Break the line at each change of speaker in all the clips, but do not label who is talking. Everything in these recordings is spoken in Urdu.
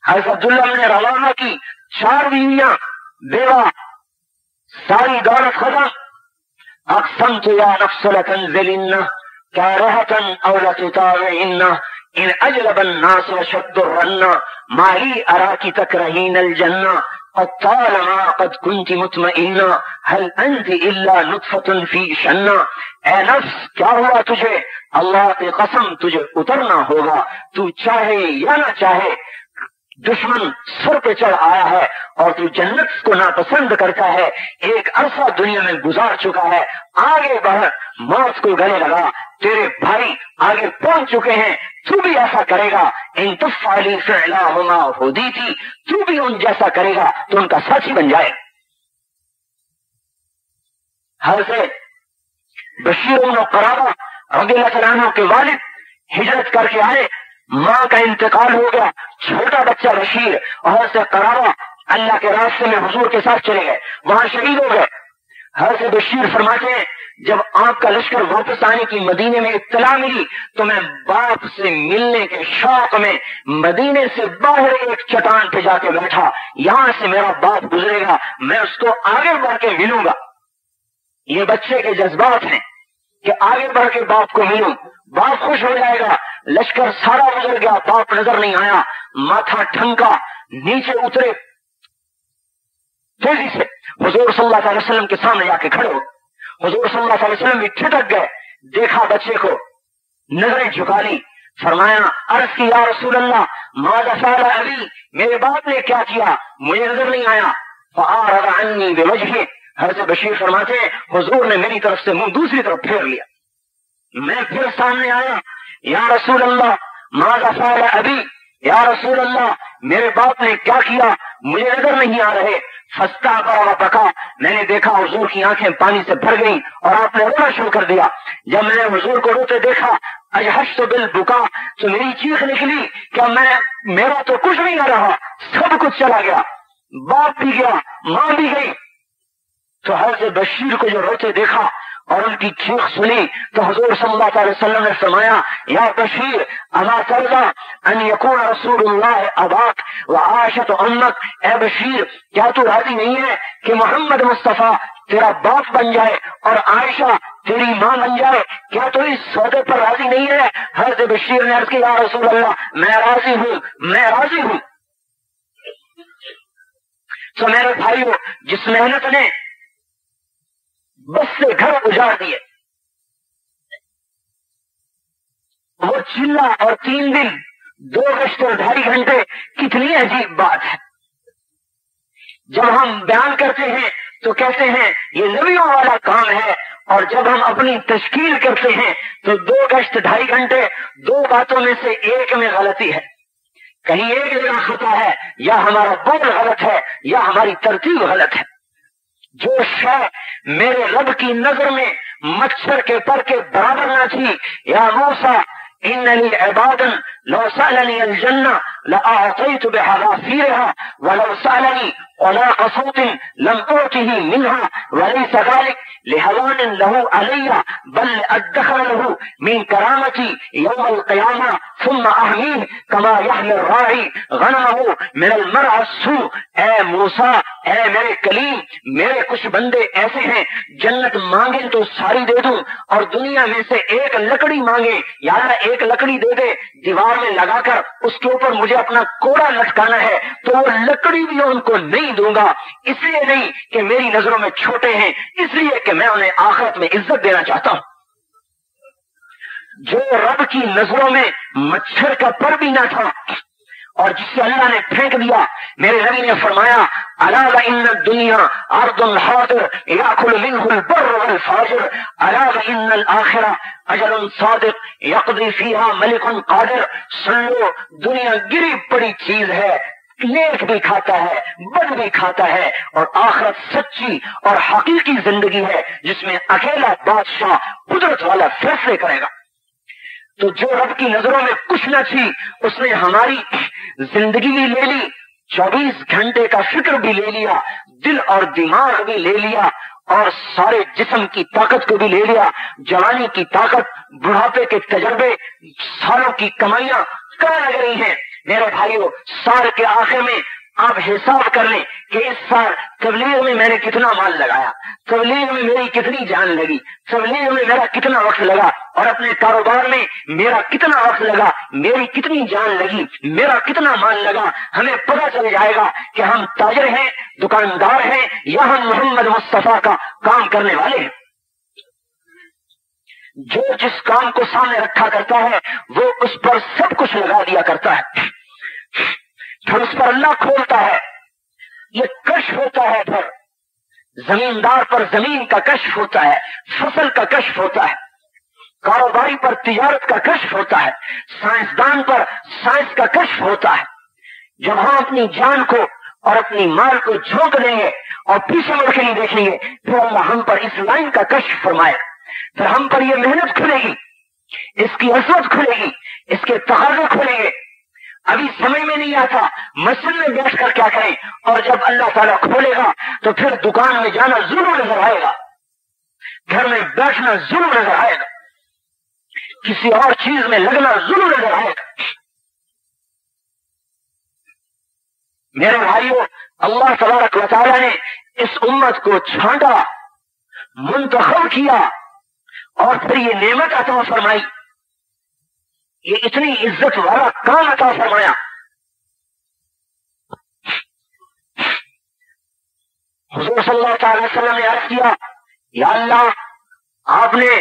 حضرت عبداللہ نے رواحہ کی 4 بیویاں بیوہ، ساری دولت ختم. اقسمت یا نفس لتنزلن كارهة او لتطاوعن ان اجلب الناس وشد الرن ما لي اراك تكرهين الجنة قد طالما قد كنت مطمئنة هل انت الا نطفة في شنة. اے نفس کیا ہوا تجھے؟ اللہ کی قسم تجھے اترنا ہوگا، تو چاہے یا نہ چاہے. دشمن سر پہ چڑھ آیا ہے اور تو جنت کو ناپسند کرتا ہے. ایک عرصہ دنیا میں گزار چکا ہے، آگے بڑھ، موت کو گلے لگا. تیرے بھائی آگے پہنچ چکے ہیں، تو بھی ایسا کرے گا. ان تفعلی فعلاہما ہدیتی، تو بھی ان جیسا کرے گا تو ان کا ساتھی بن جائے. حضرت بشیر بن قرابہ رضی اللہ تعالیٰ عنہ کے والد ہجرت کر کے آئے، ماں کا انتقال ہو گیا، چھوٹا بچہ بشیر اور سے قرابہ اللہ کے راستے میں حضور کے ساتھ چلے گئے، وہاں شہید ہو گئے. حضرت بشیر فرماتے ہیں جب آپ کا لشکر واپس آنے کی مدینے میں اطلاع ملی تو میں باپ سے ملنے کے شوق میں مدینے سے باہر ایک چٹان پہ جا کے بیٹھا. یہاں سے میرا باپ گزرے گا، میں اس کو آگے بڑھ کے ملوں گا. یہ بچے کے جذبات ہیں کہ آگے بڑھ کے باپ کو ملوں، باپ خوش ہو جائے گا. لشکر سارا گزر گیا، باپ نظر نہیں آیا. ماتھا ٹھنکا، نیچے اترے، تیزی سے حضور صلی اللہ علیہ وسلم کے سامنے جا کے کھڑے ہو. حضور صلی اللہ علیہ وسلم بھی ٹھٹک گئے، دیکھا بچے کو، نظریں جھکا لی، فرمایا عرض کی یا رسول اللہ ماذا فعل ابی، میرے باپ نے کیا کیا، مجھے نظر نہیں آیا. فاعرض عنی بوجہہ، حضرت بشیر فرماتے ہیں حضور نے میری طرف سے منہ دوسری طرف پھیر لیا. میں پھر سامنے آیا، یا رسول اللہ ماذا فعل ابی، یا رسول اللہ میرے باپ نے کیا کیا، مجھے نظر نہیں آ رہے. فاستعبر وبکا، میں نے دیکھا حضور کی آنکھیں پانی سے بھر گئیں اور آپ نے رونا شروع کر دیا. جب میں نے حضور کو روتے دیکھا اجہشت بالبکا، تو میری چیخ نکلی کہ میرا تو کچھ نہیں رہا، سب کچھ چلا گیا، باپ بھی گیا، ماں بھی گئی. تو حضرت بشیر کو جو روتے دیکھا اور ان کی چیخ سنی تو حضور صلی اللہ علیہ وسلم نے فرمایا یا بشیر اما ترضى ان يكون رسول اللہ اباک وعائشۃ امک، اے بشیر کیا تو راضی نہیں ہے کہ محمد مصطفیٰ تیرا باپ بن جائے اور عائشہ تیری ماں بن جائے، کیا تو اس سودے پر راضی نہیں ہے؟ حضرت بشیر نے عرض کیا یا رسول اللہ میں راضی ہوں، میں راضی ہوں. تو میرے بھائیو، جس محنت نے بس سے گھر اجاڑ دیے، وہ چلا اور 3 دن 2 گشت اور 2.5 گھنٹے، کتنی عجیب بات ہے. جب ہم بیان کرتے ہیں تو کہتے ہیں یہ نبیوں والا کام ہے، اور جب ہم اپنی تشکیل کرتے ہیں تو 2 گشت 2.5 گھنٹے، 2 باتوں میں سے ایک میں غلطی ہے. کہیں ایک جگہ خطا ہے، یا ہمارا بول غلط ہے یا ہماری ترتیب غلط ہے. جو شے میرے رب کی نظر میں مچھر کے پر کے برابر نہ تھی، یا موسیٰ ان لی عبادا لو سألنی الجنہ لأعطیت بحذافیرها ولو سألنی طلاق صوت لم أعطه منها وليس ذلك لهوان له علي بل أدخر له من كرامتي يوم القيامة ثم أحميه كما يحمي الراعي غنمه من المرعى السوء. اے موسیٰ، اے میرے کلیم، میرے کچھ بندے ایسے ہیں جنت مانگیں تو ساری دے دوں، اور دنیا میں سے ایک لکڑی مانگے یا ایک لکڑی دے دے دیوار میں لگا کر، اس کے اوپر مجھے اپنا کوڑا لٹکانا ہے تو وہ لکڑی بھی ان کو نہیں دوں گا. اس لیے نہیں کہ میری نظروں میں چھوٹے ہیں، اس لیے کہ میں انہیں آخرت میں عزت دینا چاہتا ہوں. جو رب کی نظروں میں مچھر کا پر بھی نہ تھا اور جسے اللہ نے پھینک دیا، میرے نبی نے فرمایا الا وان الدنیا ارض حاضر یاکل منه البر والفاجر الا وان الاخرہ اجل صادق یقضی فیہا ملک قادر. سن لو، دنیا گری پڑی چیز ہے، نیک بھی کھاتا ہے، بد بھی کھاتا ہے، اور آخرت سچی اور حقیقی زندگی ہے جس میں اکیلا بادشاہ قدرت والا فیصلے کرے گا. تو جو رب کی نظروں میں کچھ نہ تھی اس نے ہماری زندگی بھی لے لی، 24 گھنٹے کا فکر بھی لے لیا، دل اور دماغ بھی لے لیا، اور سارے جسم کی طاقت کو بھی لے لیا. جوانی کی طاقت، بڑھاپے کے تجربے، سالوں کی کمائیاں کہاں لگ رہی ہیں؟ میرے بھائیو سال کے آخر میں آپ حساب کر لیں کہ اس سال تبلیغ میں میں نے کتنا مال لگایا، تبلیغ میں میری کتنی جان لگی، تبلیغ میں میرا کتنا وقت لگا، اور اپنے کاروبار میں میرا کتنا وقت لگا، میری کتنی جان لگی، میرا کتنا مال لگا۔ ہمیں پتہ چل جائے گا کہ ہم تاجر ہیں، دکاندار ہیں، یا ہم محمد مصطفیٰ کا کام کرنے والے ہیں۔ جو جس کام کو سامنے رکھا کرتا ہے وہ اس پر سب کچھ لگا دیا کرتا ہے، پھر اس پر اللہ کھولتا ہے، یہ کشف ہوتا ہے، پھر زمیندار پر زمین کا کشف ہوتا ہے، فصل کا کشف ہوتا ہے، کاروباری پر تجارت کا کشف ہوتا ہے، سائنسدان پر سائنس کا کشف ہوتا ہے۔ جب ہم اپنی جان کو اور اپنی مال کو جھونک دیں گے اور پیچھے مڑ کے نہیں دیکھیں گے، پھر اللہ ہم پر اس لائن کا کشف فرمائے، پھر ہم پر یہ محنت کھلے گی، اس کی عظمت کھلے گی، اس کے تقاضے کھلیں گے۔ ابھی سمجھ میں نہیں آتا مسجد میں بیٹھ کر کیا کریں، اور جب اللہ تعالیٰ کھولے گا تو پھر دکان میں جانا ضرور نظر آئے گا، گھر میں بیٹھنا ضرور نظر آئے گا، کسی اور چیز میں لگنا ضرور نظر آئے گا۔ میرے بھائیو، اللہ تبارک و تعالیٰ نے اس امت کو چھانٹا، منتخب کیا، اور پھر یہ نعمت عطا فرمائی، یہ اتنی عزت والا کام عطا فرمایا۔ حضور صلی اللہ تعالی وسلم نے عرض کیا، یا اللہ، آپ نے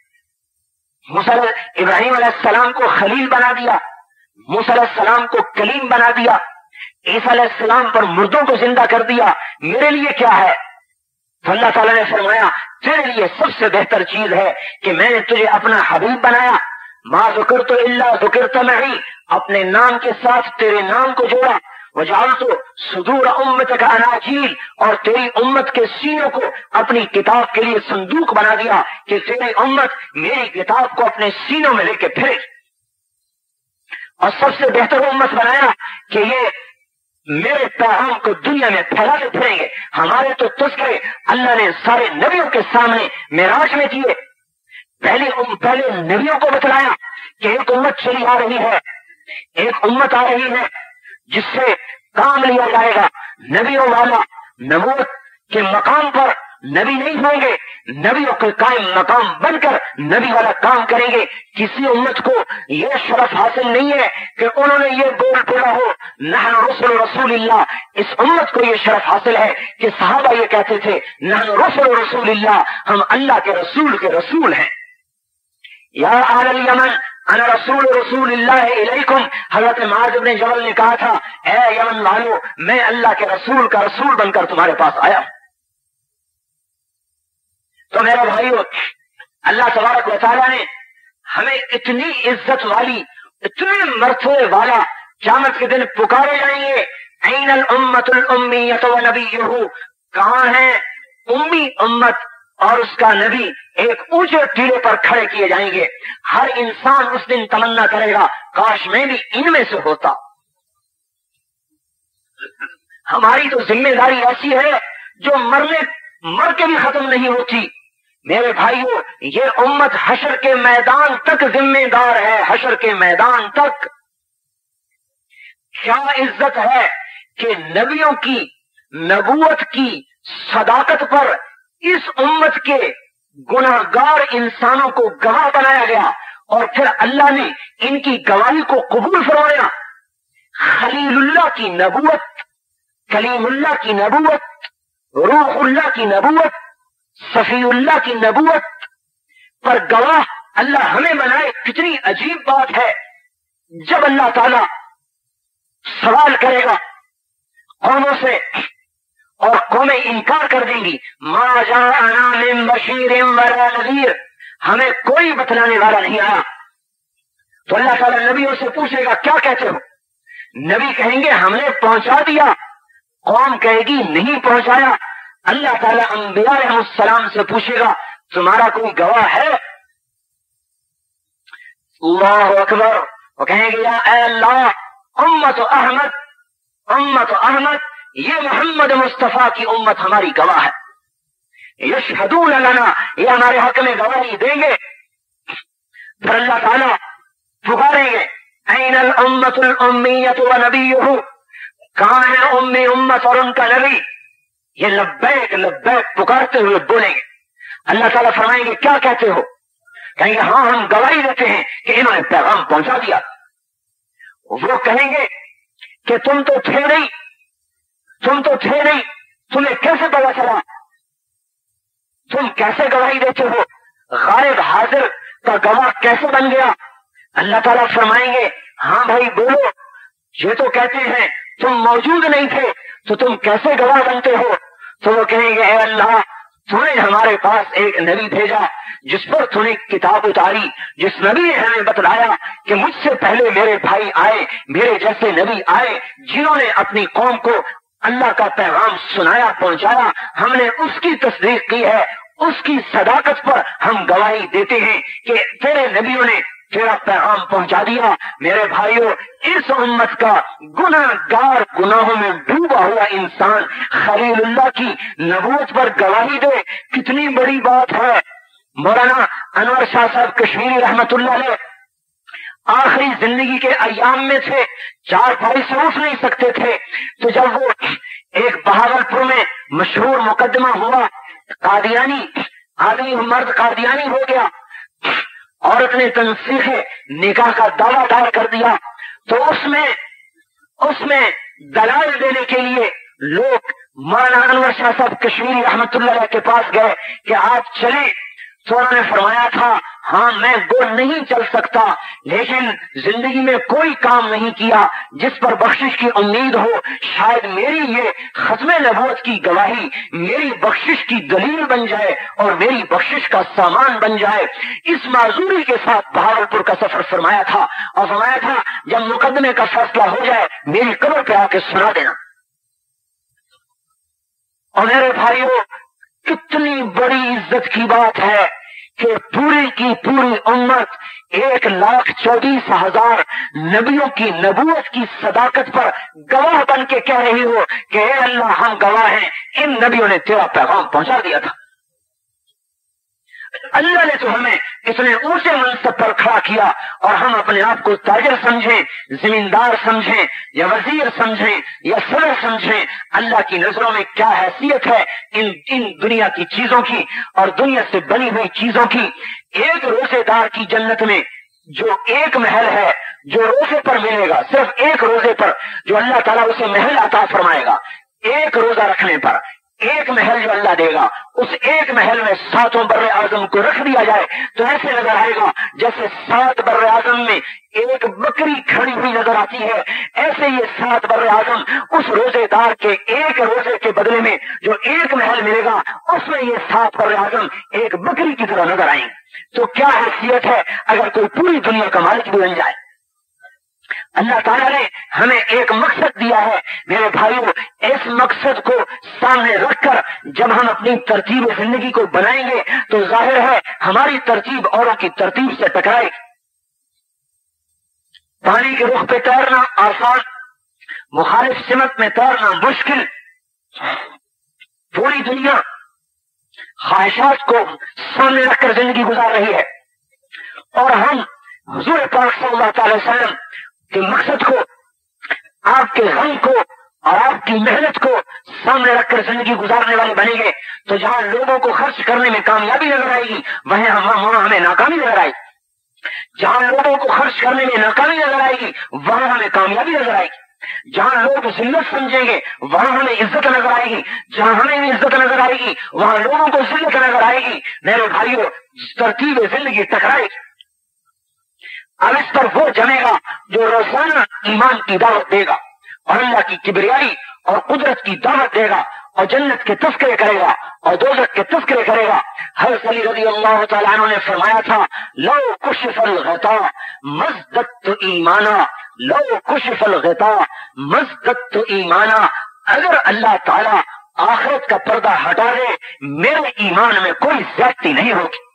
ابراہیم علیہ السلام کو خلیل بنا دیا، موسیٰ علیہ السلام کو کلیم بنا دیا، عیسیٰ علیہ السلام پر مردوں کو زندہ کر دیا، میرے لیے کیا ہے؟ تو اللہ تعالیٰ نے فرمایا، تیرے لیے سب سے بہتر چیز ہے کہ میں نے تجھے اپنا حبیب بنایا، ما ذکرت الا ذکرت معی، اپنے نام کے ساتھ تیرے نام کو جوڑا، وجعلت صدور امتک اناجیل، اور تیری امت کے سینوں کو اپنی کتاب کے لیے صندوق بنا دیا کہ تیری امت میری کتاب کو اپنے سینوں میں لے کے پھرے، اور سب سے بہتر امت بنایا کہ یہ میرے پیغام کو دنیا میں پھیلاتے پھریں گے۔ ہمارے تو تذکرے اللہ نے سارے نبیوں کے سامنے معراج میں کیے، پہلے نبیوں کو بتلایا کہ ایک امت چلی آ رہی ہے، ایک امت آ رہی ہے جس سے کام لیا جائے گا، نبیوں والا نبوت کے مقام پر نبی نہیں ہوں گے، نبیوں کے قائم مقام بن کر نبی والا کام کریں گے۔ کسی امت کو یہ شرف حاصل نہیں ہے کہ انہوں نے یہ بول بولا ہو نحن رسول رسول اللہ، اس امت کو یہ شرف حاصل ہے کہ صحابہ یہ کہتے تھے نحن رسول رسول اللہ، ہم اللہ کے رسول ہیں۔ یا اہل الیمن انا رسول اللہ الیکم، حضرت معاذ بن جبل نے کہا تھا، اے یمن والو، میں اللہ کے رسول کا رسول بن کر تمہارے پاس آیا ہوں۔ تو میرے بھائیو، اللہ تبارک و تعالیٰ نے ہمیں اتنی عزت والی، اتنے مرتبے والا، قیامت کے دن پکارے جائیں گے، این الامت الامیۃ ونبیہ، کہاں ہے امی امت اور اس کا نبی؟ ایک اونچے ٹیلے پر کھڑے کیے جائیں گے۔ ہر انسان اس دن تمنا کرے گا، کاش میں بھی ان میں سے ہوتا۔ ہماری تو ذمہ داری ایسی ہے جو مر کے بھی ختم نہیں ہوتی۔ میرے بھائیو، یہ امت حشر کے میدان تک ذمہ دار ہے، حشر کے میدان تک۔ کیا عزت ہے کہ نبیوں کی نبوت کی صداقت پر اس امت کے گناہگار انسانوں کو گواہ بنایا گیا، اور پھر اللہ نے ان کی گواہی کو قبول فرمایا۔ خلیل اللہ کی نبوت، کلیم اللہ کی نبوت، روح اللہ کی نبوت، صفی اللہ کی نبوت پر گواہ اللہ ہمیں بنائے، کتنی عجیب بات ہے۔ جب اللہ تعالی سوال کرے گا قوموں سے اور قومیں انکار کر دیں گی، ما جاءنا من بشیر ولا نذیر، ہمیں کوئی بتلانے والا نہیں آیا، تو اللہ تعالیٰ نبیوں سے پوچھے گا کیا کہتے ہو؟ نبی کہیں گے ہم نے پہنچا دیا، قوم کہے گی نہیں پہنچایا۔ اللہ تعالیٰ انبیاء علیہ السلام سے پوچھے گا تمہارا کوئی گواہ ہے؟ اللہ اکبر، وہ کہیں گے یا اے اللہ، امت احمد، یہ محمد مصطفیٰ کی امت ہماری گواہ ہے، یشہدون لنا، یہ ہمارے حق میں گواہی دیں گے۔ پھر اللہ تعالیٰ پکاریں گے ऐन अल-उम्मत अल-उम्मिय्यत व नबिय्युहु, कहाँ है उम्मी उम्मत और उनका नबी? ये लब्बैक लब्बैक पुकारते हुए बोलेंगे। अल्लाह ताला फरमाएंगे क्या कहते हो? कहेंगे हाँ हम गवाही देते हैं कि इन्होंने पैगाम पहुंचा दिया। वो कहेंगे कि तुम तो थे नहीं, तुम्हें कैसे पता चला? तुम कैसे गवाही देते हो? गायब हाजिर का गवाह कैसे बन गया? अल्लाह ताला फरमाएंगे हाँ भाई बोलो, ये तो कहते हैं तुम मौजूद नहीं थे, तो तुम कैसे गवाह बनते हो? तो वो कहेंगे ए अल्लाह, तूने हमारे पास एक नबी भेजा जिस पर तूने किताब उतारी, जिस नबी ने हमें बतलाया कि मुझसे पहले मेरे भाई आए, मेरे जैसे नबी आए जिन्होंने अपनी कौम को अल्लाह का पैगाम सुनाया, पहुंचाया, हमने उसकी तस्दीक की है, उसकी सदाकत पर हम गवाही देते हैं कि तेरे नबियों ने तेरा पैगाम पहुंचा दिया। मेरे भाइयों, इस उम्मत का गुनाहगार, गुनाहों में डूबा हुआ इंसान खलीलुल्लाह की नबूवत पर गवाही दे, कितनी बड़ी बात है। मौलाना अनवर शाह साहब कश्मीरी रहमतुल्लाह अलैह आखिरी जिंदगी के अय्याम में थे, चारपाई से उठ नहीं सकते थे, तो जब वो एक बहावलपुर में मशहूर मुकदमा हुआ, कादियानी आदमी मर्द कादियानी हो गया, औरत ने तंसीहे निकाह का दावा दायर कर दिया, तो उसमें दलाल देने के लिए लोग मौलाना अनवर शाह साहब कश्मीरी रहमतुल्लाह अलैह के पास गए कि आप चले। तो उन्होंने फरमाया था हाँ मैं गो नहीं चल सकता, लेकिन जिंदगी में कोई काम नहीं किया जिस पर बख्शिश की उम्मीद हो, शायद मेरी ये खत्मे नबूवत की गवाही मेरी बख्शिश की दलील बन जाए और मेरी बख्शिश का सामान बन जाए। इस माजूरी के साथ बहावलपुर का सफर फरमाया था और फरमाया था जब मुकदमे का फैसला हो जाए मेरी कब्र पे आके सुना देना। और मेरे भाइयों, कितनी बड़ी इज्जत की बात है कि पूरी की पूरी उम्मत 1,24,000 नबियों की नबूवत की सदाकत पर गवाह बन के कह रही हो कि हे अल्लाह हम गवाह हैं, इन नबियों ने तेरा पैगाम पहुंचा दिया था। अल्लाह ने तो हमें इतने ऊंचे मनसब पर खड़ा किया और हम अपने आप को ताजिर समझें, जमींदार समझें या वजीर समझें या सदर समझें, अल्लाह की नजरों में क्या हैसियत है इन दुनिया की चीजों की और दुनिया से बनी हुई चीजों की। एक रोजेदार की जन्नत में जो एक महल है जो रोजे पर मिलेगा, सिर्फ एक रोजे पर जो अल्लाह ताला उसे महल अता फरमाएगा, एक रोजा रखने पर एक महल जो अल्लाह देगा, उस एक महल में 7 बर्रे आजम को रख दिया जाए तो ऐसे नजर आएगा जैसे 7 बर्रे आजम में एक बकरी खड़ी हुई नजर आती है। ऐसे ये 7 बर्रे आजम उस रोजेदार के एक रोजे के बदले में जो एक महल मिलेगा उसमें ये 7 बर्रे आजम एक बकरी की तरह नजर आएंगे। तो क्या हैसियत है अगर कोई पूरी दुनिया का मालिक भी बन जाए। अल्लाह ताला ने हमें एक मकसद दिया है मेरे भाइयों, इस मकसद को सामने रखकर जब हम अपनी तरतीब जिंदगी को बनाएंगे तो जाहिर है हमारी तरतीब औरों की तरतीब से टकराएगी। पानी के रुख पे तैरना आसान, मुखालिफ सिमत में तैरना मुश्किल। पूरी दुनिया ख्वाहिशात को सामने रखकर जिंदगी गुजार रही है और हम हुजूर पाक सल्लल्लाहु अलैहि वसल्लम के मकसद को, आपके गम को और आपकी मेहनत को सामने रखकर जिंदगी गुजारने वाले बनेंगे तो जहां लोगों को खर्च करने में कामयाबी नजर आएगी वहां हमें नाकामी नजर आएगी। जहां लोगों को खर्च करने में नाकामी नजर आएगी वहां हमें कामयाबी नजर आएगी। जहां लोग जिल्लत समझेंगे वहां हमें इज्जत नजर आएगी, जहां हमें इज्जत नजर आएगी वहां लोगों को जिल्लत नजर आएगी। मेरे भाइयों, तरतीब जिंदगी टकराएगी। अब इस पर वो जमेगा जो रोजाना ईमान की दावत देगा और अल्लाह की किबरियाई और कुदरत की दावत देगा और जन्नत के तस्करे करेगा और दोज़ख के तस्करे करेगा। हज़रत अली रज़ियल्लाहु तआला अन्हु ने फरमाया था लौ कुशिफल ग़िता मज़ददतु ईमाना, लौ कुशिफल ग़िता मज़ददतु ईमाना। अगर अल्लाह ताला आखिरत का पर्दा हटा दे मेरे ईमान में कोई ज़्यादती नहीं होगी।